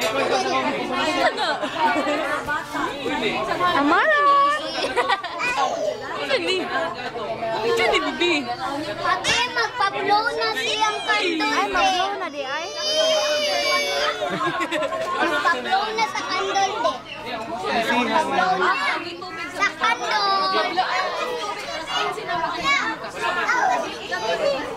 Amara! Ito ni Bibi. Ate, magpa-blow na siyang candle. Ay, mag-blow na di ay. Magpa-blow na sa candle de. Magpa-blow na sa candle.